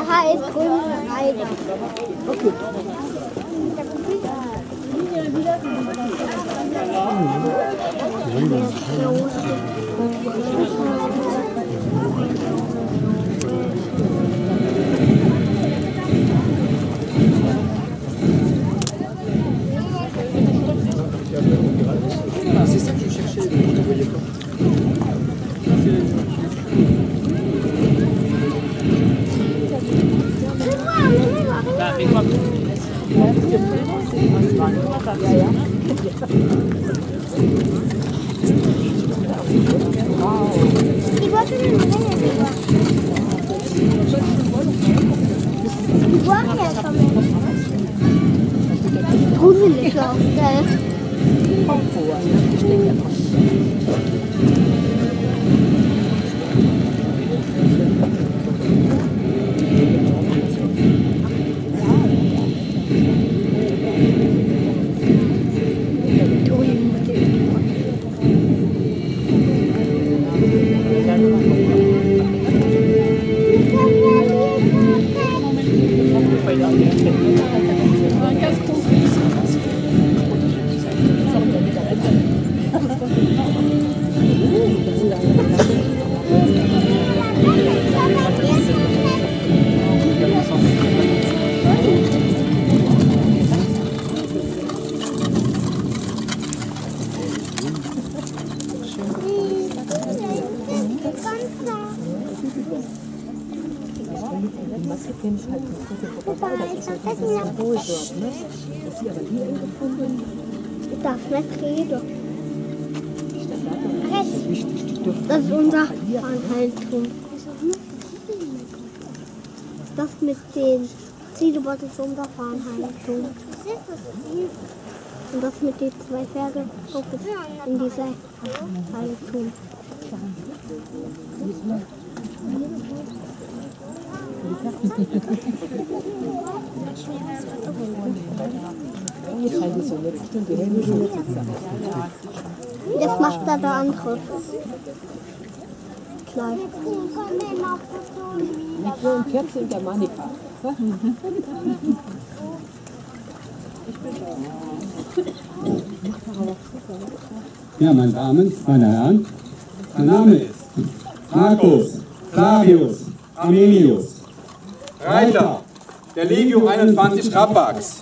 heißt Grüne Reiter. Okay. C'est ça que je cherchais, je ne voyais pas. Gruselig auch, gell? Ich darf nicht reden. Das ist unser Anhaltung. Das mit den Zielebot ist unser Fahnenhaltung. Und das mit den zwei Pferden auch ist in dieser Haltung. Jetzt macht er der andere. Gleich. Nico und Kerze und der Manika. Ja, meine Damen, meine Herren, mein Name ist Marcus Flavius Arminius, Reiter der Legio 21 Rapax.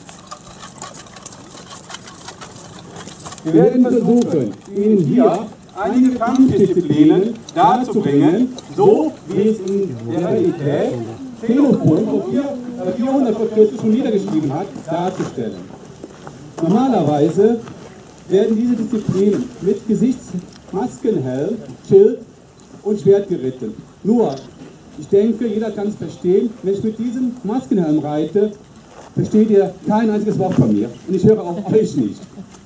Wir werden versuchen, Ihnen hier einige Kampfdisziplinen darzubringen, so wie es in der Realität Xenophon vor 400 vor Christus schon niedergeschrieben hat, darzustellen. Normalerweise werden diese Disziplinen mit Gesichtsmaskenhelm, Schild und Schwert geritten. Nur, ich denke, jeder kann es verstehen, wenn ich mit diesem Maskenhelm reite, versteht ihr kein einziges Wort von mir. Und ich höre auch euch nicht.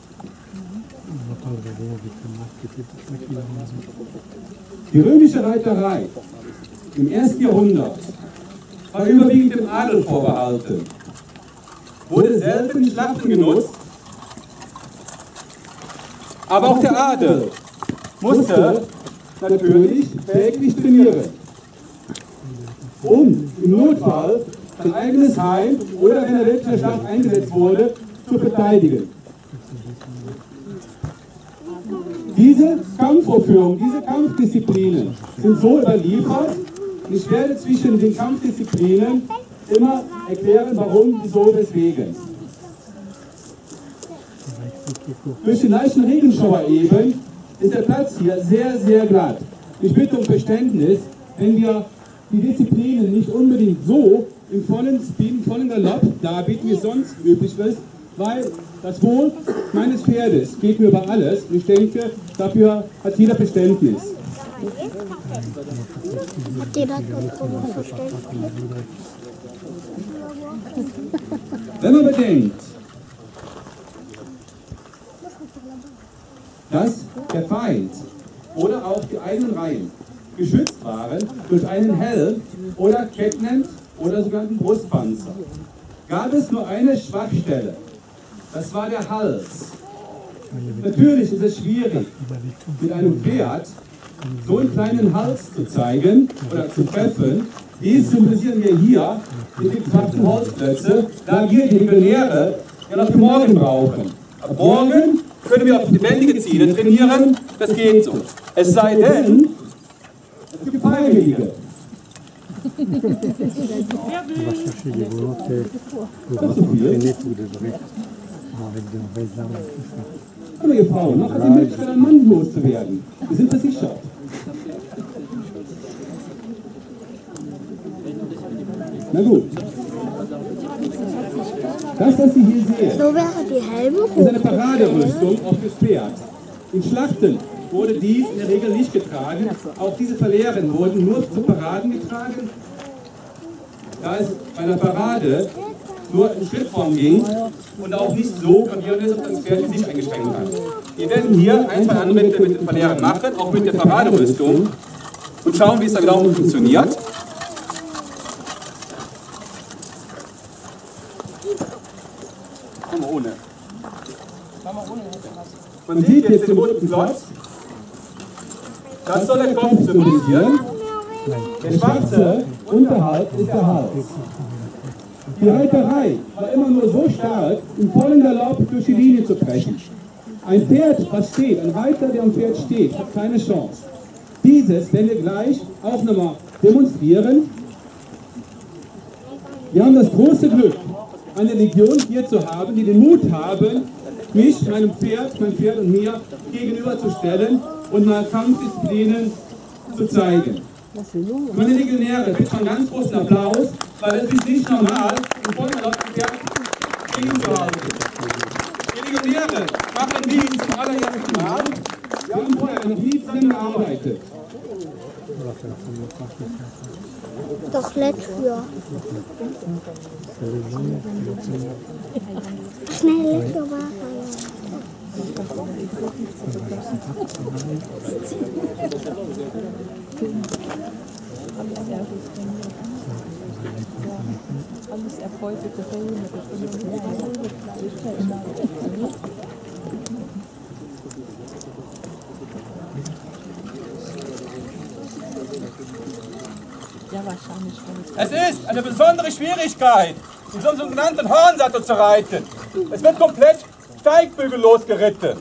Die römische Reiterei im 1. Jahrhundert war überwiegend dem Adel vorbehalten. Wurde selten in Schlachten genutzt, aber auch der Adel musste natürlich täglich trainieren, um im Notfall sein eigenes Heim oder wenn er wirklich in der Schlacht eingesetzt wurde, zu verteidigen. Diese Kampfaufführungen, diese Kampfdisziplinen sind so überliefert. Ich werde zwischen den Kampfdisziplinen immer erklären, warum, wieso, weswegen. Durch den leichten Regenschauer eben ist der Platz hier sehr, sehr glatt. Ich bitte um Verständnis, wenn wir die Disziplinen nicht unbedingt so im vollen Speed, im vollen Galopp darbieten, wie es sonst üblich ist, weil das Wohl meines Pferdes geht mir über alles. Ich denke, dafür hat jeder Verständnis. Hat jeder Verständnis? Wenn man bedenkt, dass der Feind oder auch die eigenen Reihen geschützt waren durch einen Helm oder Kettenhemd oder sogenannten Brustpanzer, gab es nur eine Schwachstelle. Das war der Hals. Natürlich ist es schwierig, mit einem Pferd so einen kleinen Hals zu zeigen oder zu treffen. Dies symbolisieren wir hier mit den schwarzen Holzplätzen, da wir die Legionäre ja noch für morgen brauchen. Ab morgen können wir auf lebendige Ziele trainieren, das geht so. Es sei denn, es gibt Freiwillige. On va chercher des volontaires pour entraîner pour de vrai, avec de vraies armes et tout ça. Aber ihr Frauen, noch hat die Möglichkeit, einen Mann loszuwerden. Wir sind versichert. Na gut. Das, was Sie hier sehen, So wäre die Helme ist eine Paraderüstung auch fürs Pferd. In Schlachten wurde dies in der Regel nicht getragen. Auch diese Verlehren wurden nur zu Paraden getragen. Da es bei einer Parade nur in Schrittform ging und auch nicht so gravierend ist, dass das Pferd sich eingeschränkt hat. Wir werden hier ein, zwei Anwendungen mit den Verlehren machen, auch mit der Paraderüstung, und schauen, wie es da genau funktioniert. Ohne. Man sieht jetzt den roten Klotz. Das soll der Kopf symbolisieren. Der schwarze unterhalb ist der Hals. Die Reiterei war immer nur so stark, im vollen Galopp durch die Linie zu brechen. Ein Pferd, was steht, ein Reiter, der am Pferd steht, hat keine Chance. Dieses werden wir gleich auch nochmal demonstrieren. Wir haben das große Glück, eine Legion hier zu haben, die den Mut haben, mich, mein Pferd und mir gegenüberzustellen und mal Kampfdisziplinen zu zeigen. Meine Legionäre, bitte einen ganz großen Applaus, weil es ist nicht normal, im Vollgalopp ein Pferd gegenzuhalten. Die Legionäre machen dies zum allerersten Mal. Wir haben vorher noch nie zusammengearbeitet. Doch letztes Jahr. Schnell, letztes Jahr war Alles erfolgte Fälle ja, wahrscheinlich. Es ist eine besondere Schwierigkeit, in so einem sogenannten Hornsattel zu reiten. Es wird komplett steigbügellos geritten.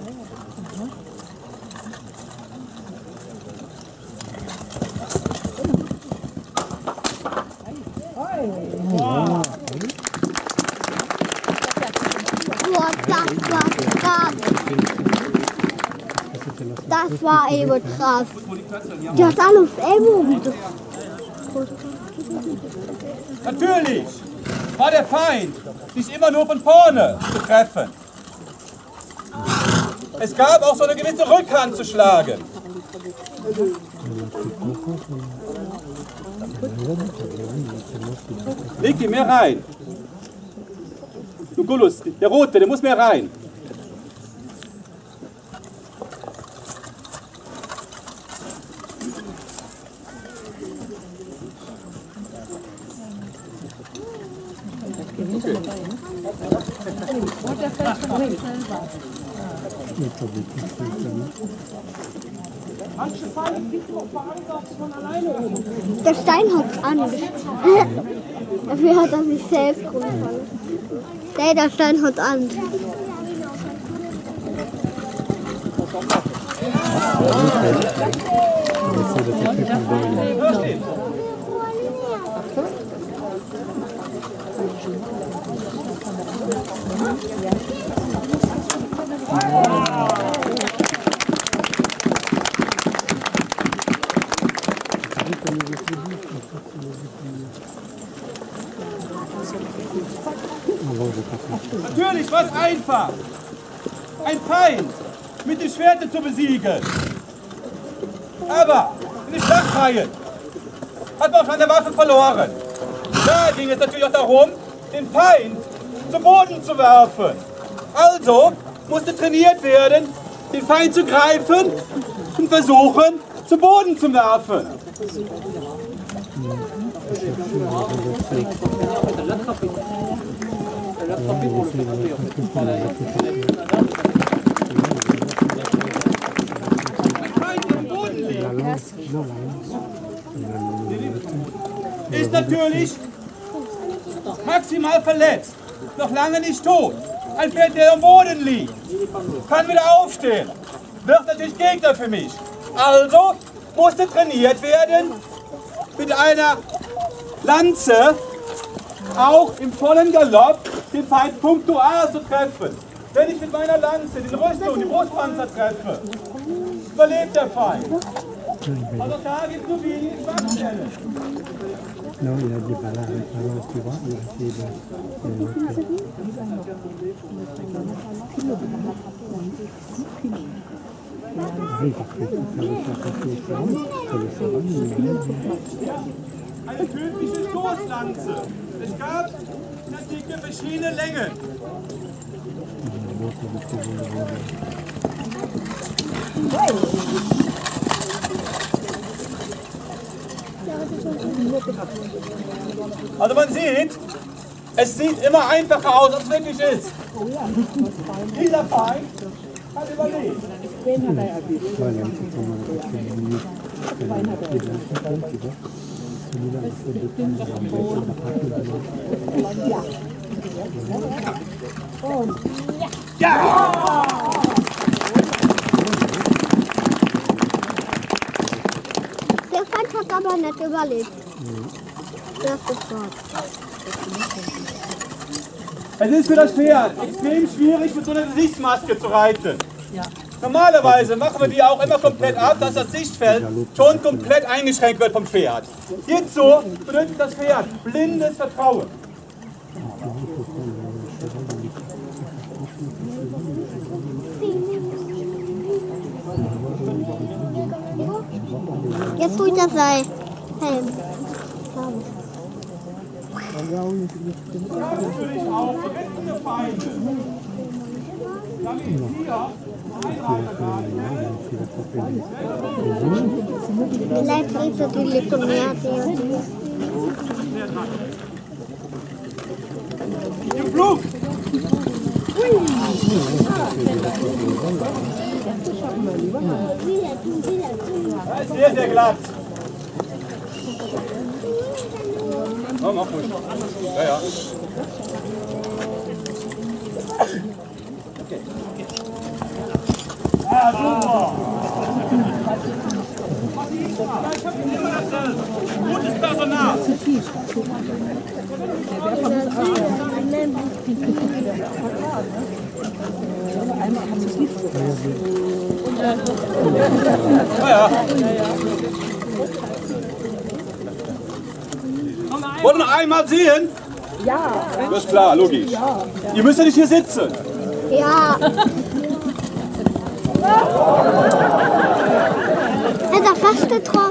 Boah, das war eben krass. Die hat alle auf Ellbogen. Natürlich war der Feind nicht immer nur von vorne zu treffen. Es gab auch so eine gewisse Rückhand zu schlagen. Leg die mehr rein. Du Gullus, der Rote, der muss mehr rein. Der Stein hat an. Dafür hat er sich selbst runtergefallen. Der Stein hat an. Natürlich war es einfach, ein Feind mit dem Schwert zu besiegen. Aber in den Schlachtreihen hat man auch an der Waffe verloren. Da ging es natürlich auch darum, den Feind zu Boden zu werfen. Also musste trainiert werden, den Feind zu greifen und versuchen, zu Boden zu werfen. Ein Feind, der am Boden liegt, natürlich maximal verletzt, noch lange nicht tot. Ein Pferd, der am Boden liegt, kann wieder aufstehen, wird natürlich Gegner für mich. Also musste trainiert werden, mit einer Lanze auch im vollen Galopp den Feind punktual zu treffen. Wenn ich mit meiner Lanze den Rüstung, den Brustpanzer treffe, überlebt der Feind. Also da gibt es nur wenige Schwachstellen. Non, il a des balades, tu vois, il a essayé de... Eine tödliche Stoßlanze. Es gab natürlich verschiedene Längen. Also man sieht, es sieht immer einfacher aus, als es wirklich ist. Dieser Feind hat überlebt. Ja! Der Feind hat aber nicht überlebt. Das ist dort. Es ist für das Pferd extrem schwierig, mit so einer Gesichtsmaske zu reiten. Normalerweise machen wir die auch immer komplett ab, dass das Sichtfeld schon komplett eingeschränkt wird vom Pferd. Hierzu benötigt das Pferd blindes Vertrauen. Jetzt holt er sein Helm. Natürlich auch verletzte Feinde. Damit hier Vielleicht bringt er die Legionär. im Flug. Das ist sehr, sehr glatt. Oh, mach ruhig. Ja, ja. Ah, super. Ich habe immer dasselbe. Gutes Personal. Ja, ja. Wollt ihr noch einmal sehen? Ja. Das ist klar, logisch. Ja. Ihr müsst ja nicht hier sitzen. Ja. Hat er fast getroffen?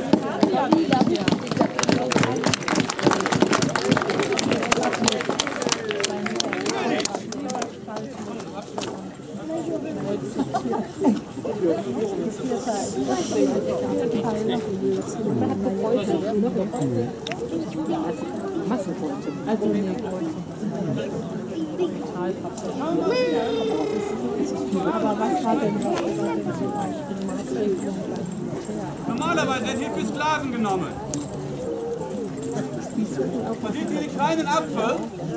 Normalerweise werden hier für Sklaven genommen. Man sieht hier die kleinen Apfel.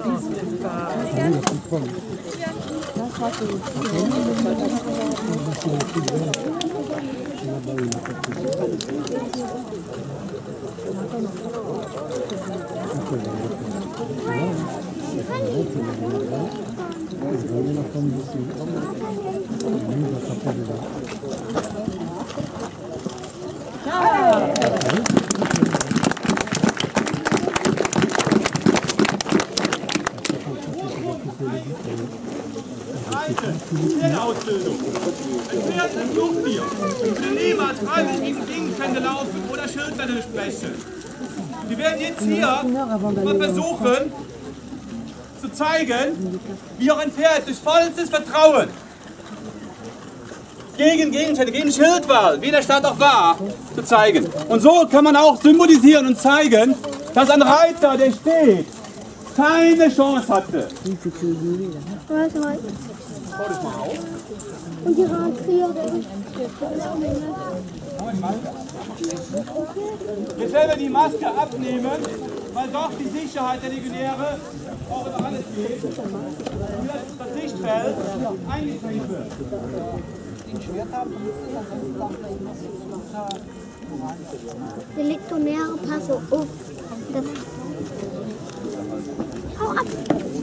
Pferdeausbildung. Ein Pferd ist Fluchttier. Ich will niemals freiwillig gegen Gegenstände laufen oder Schildwände besprechen. Wir werden jetzt hier mal versuchen zu zeigen, wie auch ein Pferd durch vollstes Vertrauen gegen Gegenstände, gegen Schildwahl, wie in der Stadt auch war, zu zeigen. Und so kann man auch symbolisieren und zeigen, dass ein Reiter, der steht, keine Chance hatte. Warte mal. Schau das mal auf. Und die Radtiere. Jetzt werden wir die Maske abnehmen, weil doch die Sicherheit der Legionäre auch über alles geht. Und das Sichtfeld eingeschränkt wird. Die Legionäre passen auf. Das hau ab!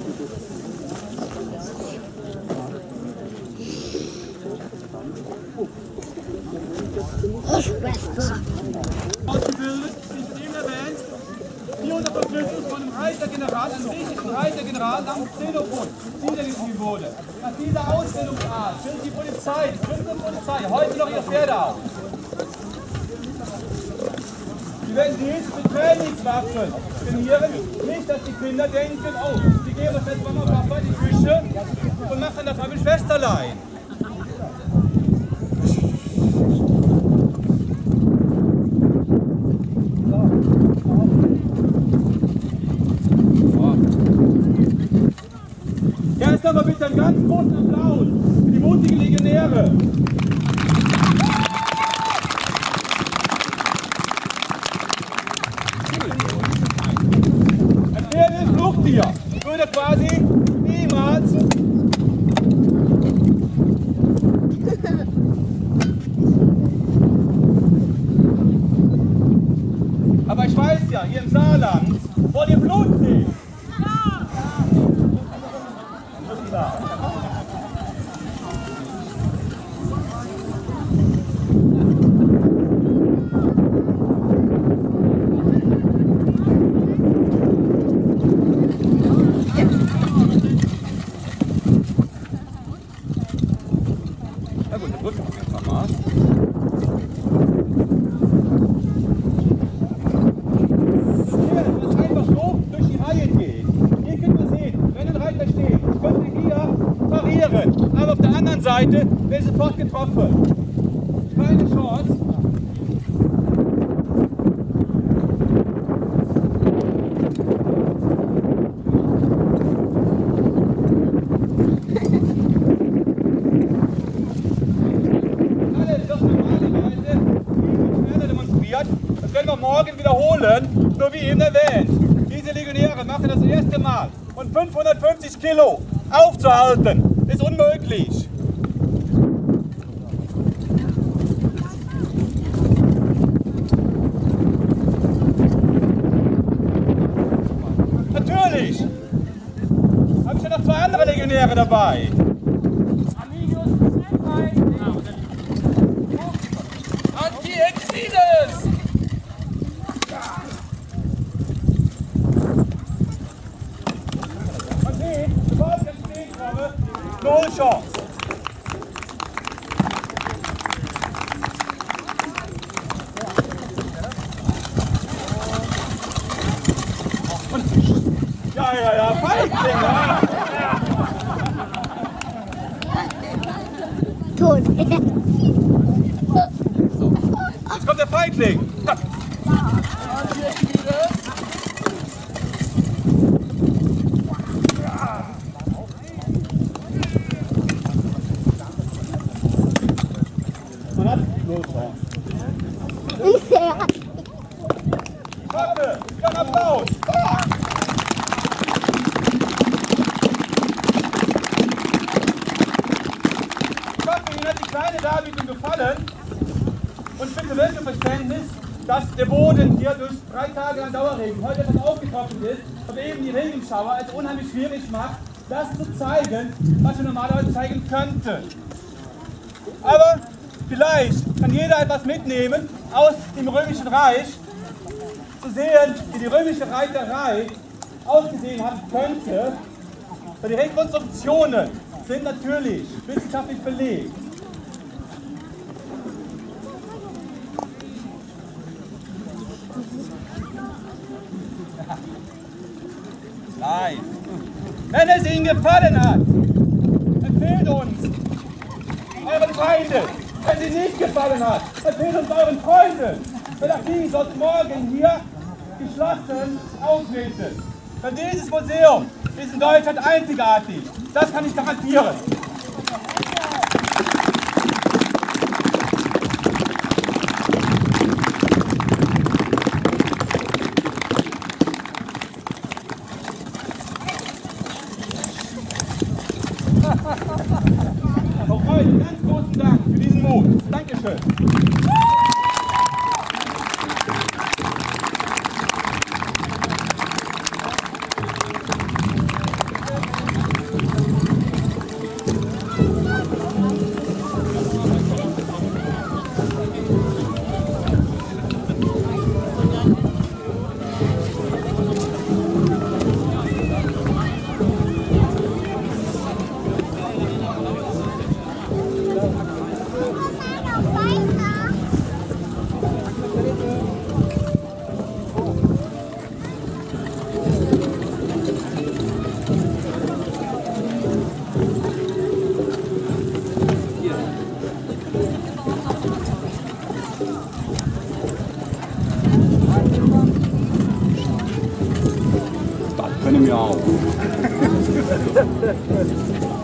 Oh, Schwester! Ausgebildet, ist eben erwähnt, die unter Verpflichtung von einem Reitergeneral, einem griechischen Reitergeneral namens Xenophon niedergeschrieben wurde. Nach dieser Ausbildungsart führt die Polizei, die Polizei, heute noch ihre Pferde auf. Sie werden dies mit Trainingswaffen trainieren, nicht, dass die Kinder denken, oh, die gehen das jetzt Mama und Papa in die Küche und machen das mal mit Schwesterlein. Erst aber bitte einen ganz großen Applaus für die mutigen Legionäre. Ein Pferd ist ein Fluchttier. Würde quasi niemals aber ich weiß ja, hier im Saarland wollt ihr Blut sehen. Na gut, dann drücken wir einfach mal. Hier, das ist einfach so durch die Reihe geht. Hier könnt ihr sehen, wenn ein Reiter steht, könnt ihr hier parieren. Aber auf der anderen Seite wird sofort getroffen. Keine Chance. Das werden wir morgen wiederholen, nur wie eben erwähnt. Diese Legionäre machen das erste Mal. Und 550 Kilo aufzuhalten, ist unmöglich. Natürlich habe ich ja noch zwei andere Legionäre dabei. Null Chance. Ja, Feigling, ja. Tot. Jetzt kommt der Feigling. Man hat null Chance. Warte, kein Applaus. Ich hoffe, Ihnen hat die kleine Darbietung gefallen und bitte wirklich Verständnis, dass der Boden hier durch 3 Tage lang Dauerregen heute etwas aufgetrocknet ist und eben die Regenschauer es unheimlich schwierig macht, das zu zeigen, was wir normalerweise zeigen könnten. Aber vielleicht kann jeder etwas mitnehmen aus dem Römischen Reich, zu sehen, wie die römische Reiterei ausgesehen haben könnte. Die Rekonstruktionen sind natürlich wissenschaftlich belegt. Nein. Wenn es Ihnen gefallen hat, erzählt uns euren Feinden. Wenn sie nicht gefallen hat, erzählt uns euren Freunden. Denn auch die sollten morgen hier geschlossen auftreten. Denn dieses Museum ist in Deutschland einzigartig. Das kann ich garantieren. Mut. Dankeschön. Das können wir auch.